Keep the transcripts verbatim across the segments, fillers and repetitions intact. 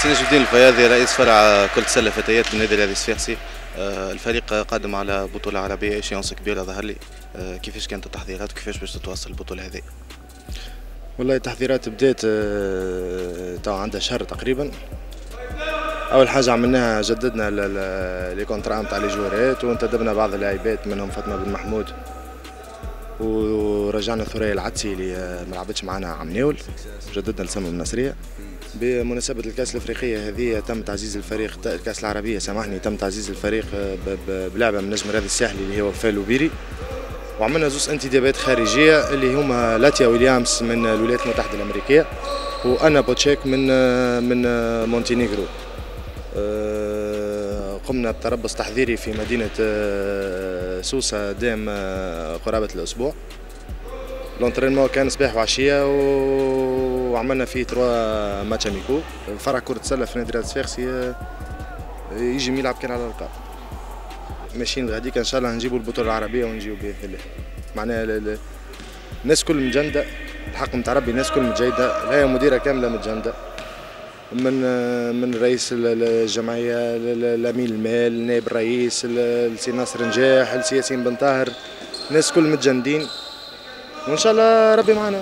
سي نجم الدين الفياضي رئيس فرع كرة سلة فتيات بالنادي الرياضي الصفاقسي. الفريق قادم على بطولة عربية ايشيونس كبيرة ظهر لي، كيفاش كانت التحضيرات وكيفاش باش تتواصل البطولة هذه؟ والله التحضيرات بدات تو عندها شهر تقريبا. اول حاجه عملناها جددنا لي كونترا نتاع لي جوارات وانتدبنا بعض اللاعبات منهم فاطمه بن محمود، ورجعنا ثريا العدسي اللي ما لعبتش معنا عم ناول، جددنا لسمو النصريه. بمناسبه الكاس الافريقيه هذه تم تعزيز الفريق، الكاس العربيه سامحني، تم تعزيز الفريق بلعبه من نجم الرياضي الساحلي اللي هو وفاء لوبيري، وعملنا زوج انتدابات خارجيه اللي هما لاتيا ويليامز من الولايات المتحده الامريكيه وانا بوتشيك من من مونتينيغرو. قمنا بتربص تحضيري في مدينه سوسه دام قرابه الاسبوع. لونترينمون كان صباح وعشيه وعملنا فيه تروا ماتش اميكو. فرع كره سله في نادي الرياضي الصفاقسي يجي يلعب كان على الالقاب. ماشيين غاديك ان شاء الله نجيبوا البطوله العربيه ونجيو باذن الله. معناها الناس كل مجنده، الحق نتاع ربي الناس كل متجيده، الهيئه المديره كامله متجنده، من من رئيس الجمعيه الامين المال، نائب الرئيس، السي ناصر نجاح، السي ياسين بن طاهر، الناس كل متجندين وان شاء الله ربي معنا.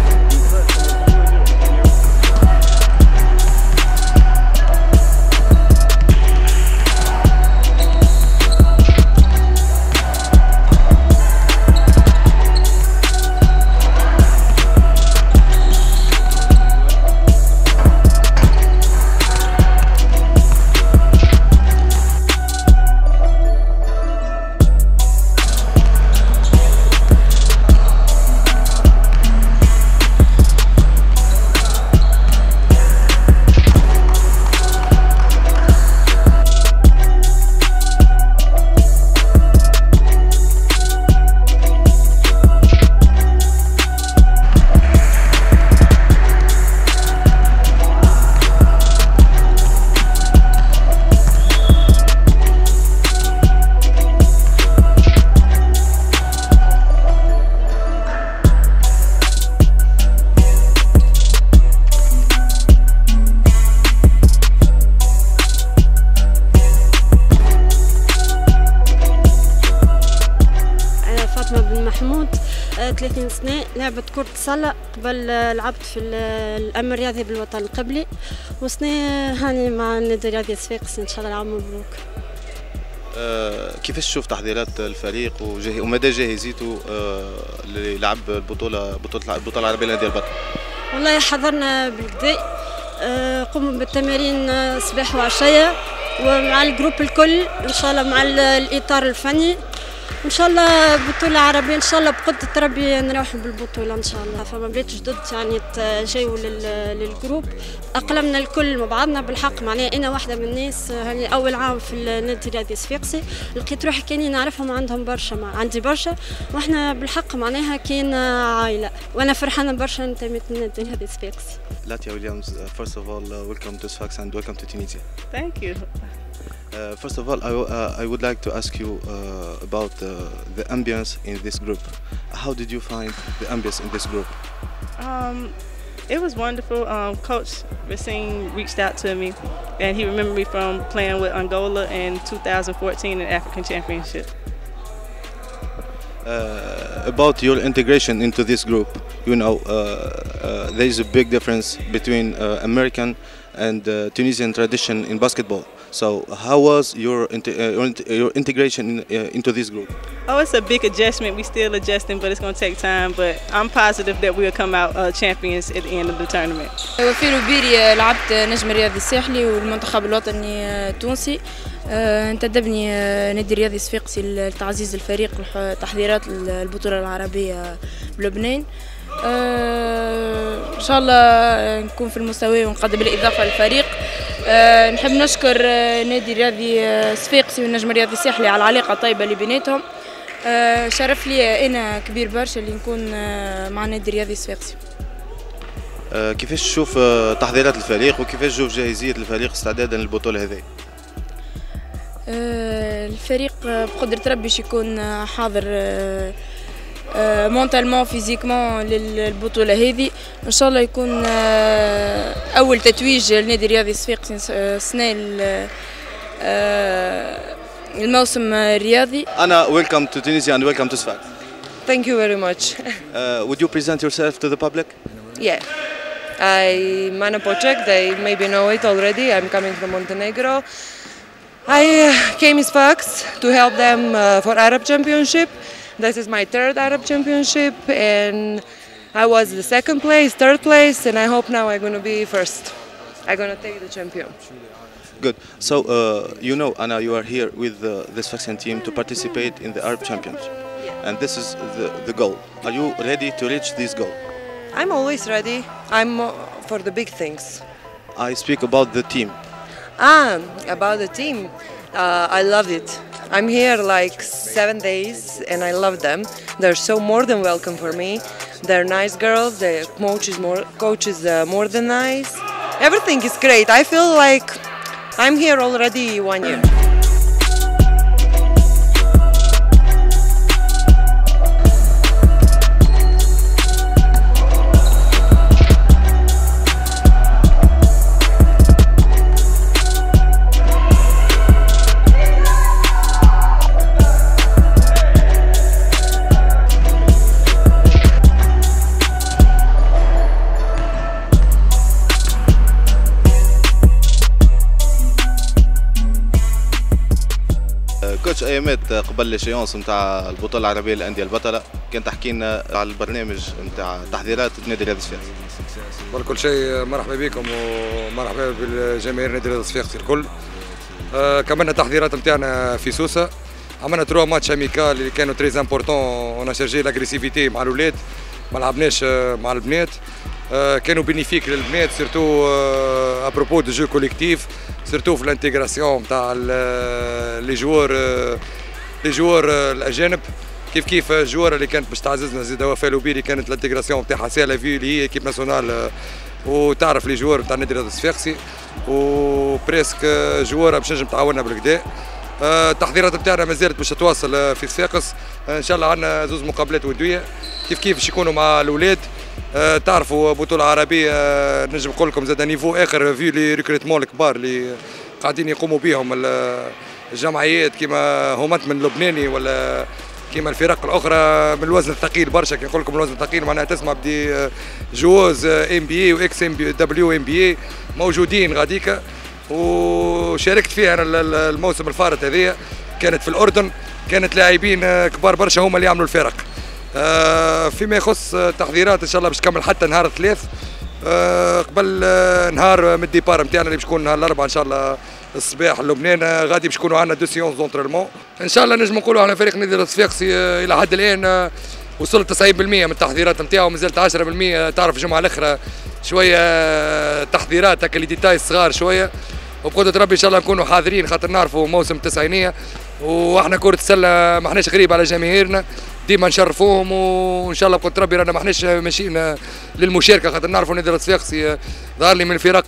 محمود، ثلاثين سنة، لعبت كرة سلة، قبل لعبت في الأمن الرياضي بالوطن القبلي، وسنة هاني مع النادي الرياضي الصفاقسي إن شاء الله العام مبروك. أه كيفاش تشوف تحضيرات الفريق وجه... ومدى جاهزيته أه للعب البطولة بطولة البطولة العربية لنادي البطل؟ والله حضرنا بالكدا، أه قمنا بالتمارين صباح وعشية ومع الجروب الكل إن شاء الله، مع الإطار الفني ان شاء الله بطولة عربية ان شاء الله بقدرة ربي نروح بالبطولة ان شاء الله. فما بيت جدد يعني جايو للجروب، اقلمنا الكل مع بعضنا بالحق. معناها انا واحدة من الناس يعني اول عام في النادي الرياضي الصفاقسي، لقيت روحي كاني نعرفهم عندهم برشا، مع عندي برشا، واحنا بالحق معناها كان عائلة، وانا فرحانة برشا انتميت للنادي الرياضي الصفاقسي. لاتيا ويليامز, first of all uh, welcome to Sfax and welcome to Tunisia. Thank you. Uh, first of all, I, uh, I would like to ask you uh, about uh, the ambience in this group. How did you find the ambience in this group? Um, it was wonderful. Um, Coach Racine reached out to me, and he remembered me from playing with Angola in two thousand fourteen in the African Championship. Uh, about your integration into this group, you know, uh, uh, there is a big difference between uh, American and uh, Tunisian tradition in basketball. So how was your uh, your integration in, uh, into this group? Oh, it's a big adjustment. We still adjusting, but it's going to take time. But I'm positive that we'll come out uh, champions at the end of the tournament. وفاء لوبيري، لعبت نجم الرياضي الساحلي والمنتخب الوطني التونسي. انتدبني نادي الرياضي الصفاقسي لتعزيز الفريق تحضيرات البطولة العربية بلبنان. ان شاء الله نكون في المستوى ونقدم الاضافه للفريق. أه نحب نشكر نادي الرياضي الصفاقسي والنجم الرياضي الساحلي على العلاقه الطيبه اللي بيناتهم. أه شرف لي انا كبير برشا اللي نكون مع النادي الرياضي الصفاقسي. أه كيفاش تشوف تحضيرات الفريق وكيفاش تشوف جاهزيه الفريق استعدادا للبطوله هذه؟ أه الفريق بقدره ربي باش يكون حاضر أه مونتالمون فيزيكمون للبطولة هذه. إن شاء الله يكون أول تتويج للنادي الرياضي الصفاقسي السنة الموسم الرياضي. Anna, welcome to Tunisia and welcome to Sfax. Thank you very much. Uh, would you present yourself to the public? Yeah, I'm Anna Pocek, they maybe know it already. I'm coming from Montenegro. I came in Sfax to help them uh, for Arab Championship. This is my third Arab Championship, and I was the second place, third place, and I hope now I'm going to be first. I'm going to take the champion. Good. So, uh, you know, Anna, you are here with uh, the Sfaxian team to participate in the Arab Championship. And this is the, the goal. Are you ready to reach this goal? I'm always ready. I'm for the big things. I speak about the team. Ah, about the team. Uh, I love it. I'm here like seven days and I love them. They're so more than welcome for me. They're nice girls. The coach is more, coach is uh, more than nice. Everything is great. I feel like I'm here already one year. كوتش ايامات قبل ليشيونس نتاع البطوله العربيه للانديه البطله كان تحكي لنا على البرنامج نتاع تحضيرات النادي الرياضي الصفاقسي. قبل كل شيء مرحبا بكم ومرحبا بالجماهير النادي الرياضي الصفاقسي الكل. آه كملنا التحضيرات نتاعنا في سوسه، عملنا تروا ماتش اميكال اللي كانوا تري امبورتون، اون شارجي لاغريسيفيتي مع الاولاد، ما لعبناش مع البنات. آه كانوا بينيفيك للبنات سيرتو آه ابروبو دو جو كوليكتيف، سيرتو في الانتيغراسيون تاع لي جوار لي جوار الاجانب. كيف كيف الجوار اللي كانت باش تعززنا زيد وفاء لوبيري كانت الانتيغراسيون نتاعها سهله في اللي هي كيب ناسيونال وتعرف لي جوار نتاع النادي الرياضي الصفاقسي وبريسك جواره باش تنجم تعاوننا بالكدا. التحضيرات نتاعنا مازالت باش تواصل في صفاقس، ان شاء الله عندنا زوز مقابلات وديه كيف كيف باش يكونوا مع الاولاد. أه تعرفوا بطولة عربية أه نجم نقول لكم زاد نيفو آخر في لي ريكروتمون الكبار اللي قاعدين يقوموا بهم الجمعيات كيما هومات من لبناني ولا كيما الفرق الأخرى من الوزن الثقيل برشا. كي نقول لكم الوزن الثقيل معناها تسمع بدي جوز ام بي اي واكس ام بي دبليو ام بي اي موجودين غاديكا، وشاركت فيها انا الموسم الفارط هذيا كانت في الأردن، كانت لاعبين كبار برشا هما اللي يعملوا الفرق. آه فيما يخص تحضيرات ان شاء الله باش تكمل حتى نهار الثلاث آه قبل آه نهار من الديبار نتاعنا اللي باش يكون نهار الاربعاء ان شاء الله الصباح لبنان. آه غادي باش يكونوا عندنا دو سيونس دونترينمون ان شاء الله. نجم نقولوا على فريق النادي الصفاقسي آه الى حد الان آه وصلت تسعين بالمئة من التحضيرات نتاعو، مازالت عشرة بالمئة تعرف الجمعه الاخرى شويه آه تحضيرات هكا لي ديتاي صغار شويه، وبقدرة ربي ان شاء الله نكونوا حاضرين خاطر نعرفوا موسم التسعينيه واحنا كرة السله ما احناش غريب على جماهيرنا، ديما نشرفوهم وان شاء الله بقدرة ربي رانا ما احناش ماشيين للمشاركه خاطر نعرفوا النادي الصفاقسي ظهر لي من الفرق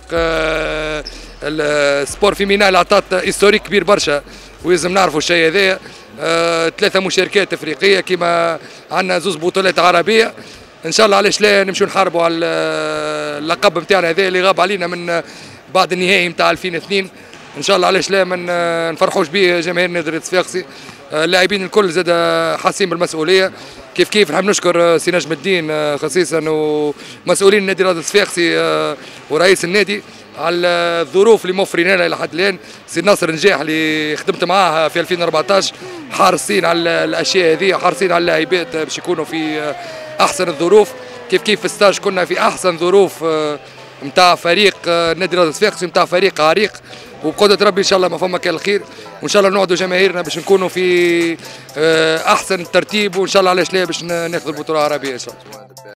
السبور فيمينا اللي عطات هيستوريك كبير برشا ولازم نعرفوا الشيء هذايا. ثلاثه مشاركات افريقيه كيما عندنا زوز بطولات عربيه ان شاء الله، علاش لا نمشوا نحاربوا على اللقب نتاعنا هذا اللي غاب علينا من بعد النهائي نتاع ألفين واثنين ان شاء الله. علاش لا ما نفرحوش به جماهير النادي الصفاقسي. اللاعبين الكل زاد حاسين بالمسؤوليه كيف كيف. نحب نشكر سي نجم الدين خصيصا ومسؤولين النادي الصفاقسي ورئيس النادي على الظروف اللي موفرين لنا الى حد الان. سي ناصر نجاح اللي خدمت معاه في ألفين وأربعطاش حارسين على الاشياء هذه، حارسين على اللاعبات باش يكونوا في احسن الظروف. كيف كيف في الستاج كنا في احسن ظروف نتاع فريق النادي الصفاقسي نتاع فريق عريق، وبقدرة ربي ان شاء الله ما فما كان الخير، وان شاء الله نوعدوا جماهيرنا باش نكونوا في احسن ترتيب، وان شاء الله علاش لا باش ناخذ البطوله العربيه ان شاء الله.